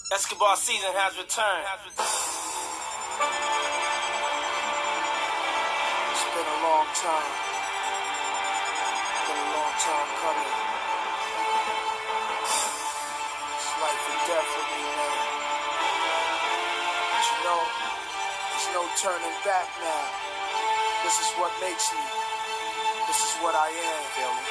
Escobar season has returned. It's been a long time. Been a long time coming. It's life and death with me, man. But you know, there's no turning back now. This is what makes me. This is what I am, feel me?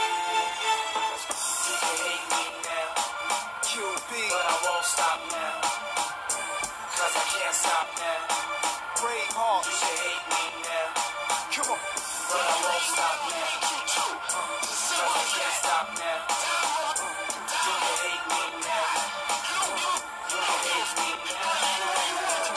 You can hate me now, QB, but I won't stop now. Cause I can't stop now. Brave You Hearts. can hate me now, Come on. but I won't stop now. Cause I can't stop now. You can hate me now. You can hate me now.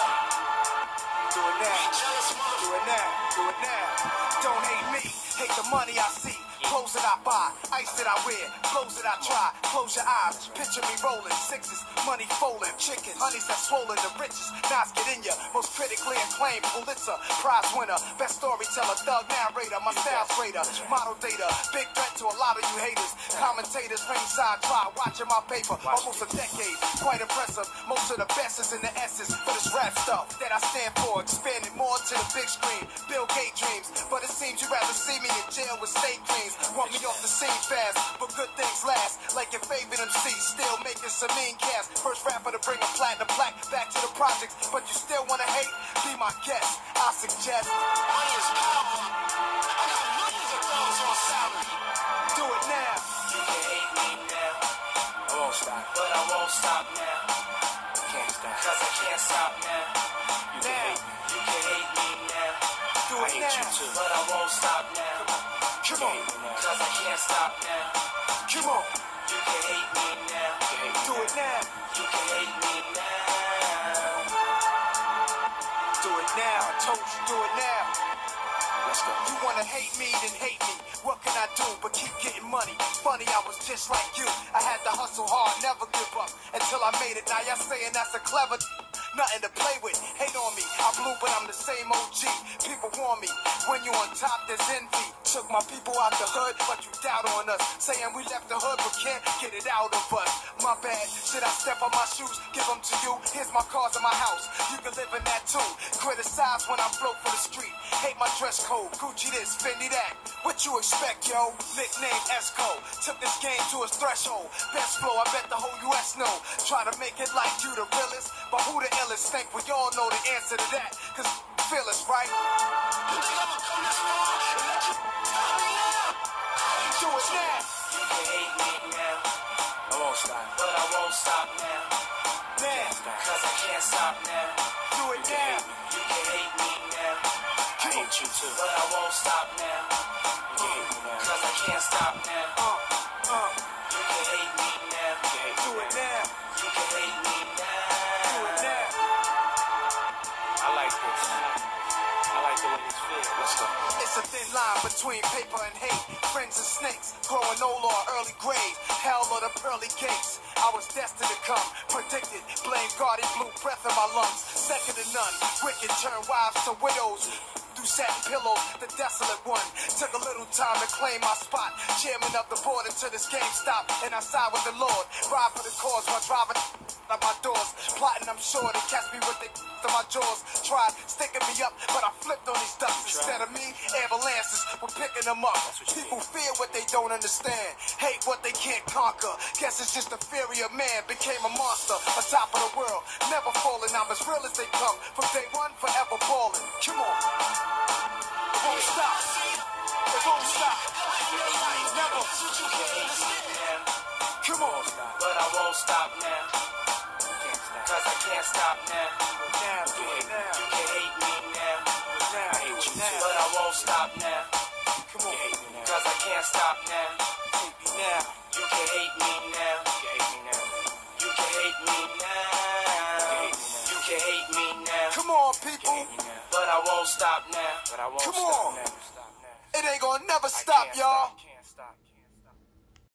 Do it now. Do it now. Do it now. Don't hate me. Hate the money I see. Clothes that I buy, ice that I wear, clothes that I try. Close your eyes, picture me rolling sixes, money folding, chickens, honeys that swollen the richest. Nas get in ya, most critically acclaimed Pulitzer Prize winner, best storyteller, thug narrator, my style's greater, model data, big threat to a lot of you haters. Commentators ringside try watching my paper, almost a decade, quite impressive. Most of the best is in the essence for this rap stuff that I stand for, expanding more to the big screen. Bill Gates dreams, but it seems you rather see me in jail with state dreams. Want me off the scene fast, but good things last. Like your favorite MC, still making some mean cash. First rapper to bring a platinum plaque back to the projects, but you still wanna hate? Be my guest, I suggest. Money is power. I got millions of dollars on salary. Do it now. You can hate me now, I won't stop. but I won't stop now. Can't stop. Cause I can't stop now. You can hate me. You can hate me now, Do it now. but I won't stop now. Come on. Cause I can't stop now. Come on. You can hate me now. Do it now. You can hate me now. Do it now. I told you, do it now. Let's go. You wanna hate me, then hate me. What can I do but keep getting money? Funny, I was just like you. I had to hustle hard, never give up until I made it. Now y'all saying that's a clever. Nothing to play with. Hate on me. I blew, but I'm the same OG. People warn me. When you on top, there's envy. Took my people out the hood, but you doubt on us. Saying we left the hood, but can't get it out of us. My bad. Should I step on my shoes? Give them to you. Here's my cars in my house. You can live in that too. Criticize when I float for the street. Hate my dress code. Gucci this, Fendi that. What you expect, yo? Nickname Esco. Took this game to its threshold. Best flow, I bet the whole US know. Try to make it like you the realest, but who the illest? Think we all know the answer to that. Cause feel us, right? You think I'ma come this far and let you stop me now? Do it now. You can hate me now, I won't stop. but I won't stop now. Now. Cause I can't stop now. Do it now. You can hate me now, I hate you too. but I won't stop now. You can hate me now. Cause I can't stop now. You can hate me now. Do it now. You can hate me Do now. it now. I like this. I like the way this feels. Let's go. It's a thin line between paper and hate. Friends and snakes, growing old or early grave. Hell or the pearly gates. I was destined to come, predicted. Blame God, he blew breath in my lungs. Second to none, wicked turn wives to widows. Through satin pillows, the desolate one. Took a little time to claim my spot. Chairman of the board until this game stopped. And I side with the Lord. Ride for the cause while driving out my doors. Plotting, I'm sure they catch me with the to my jaws. Tried sticking me up, but I flipped on these ducks. Instead of me, ambulances were picking them up. People fear what they don't understand. Hate what they can't conquer. Guess it's just the fury of man became a monster. On top of the world, never falling. I'm as real as they come. From day one, forever balling. Come on. It won't stop. It won't stop. Never. You can hate me now, Come on. but I won't stop now. Cause I can't stop now. Now, do it now. You can hate me now, Now, hate you now. but I won't stop now. Come on. Cause I can't stop now. Hate me now. You can hate me now. You can hate me now. You can hate me now. Come on, people. But I won't stop now. Come on. It ain't gonna never stop, y'all.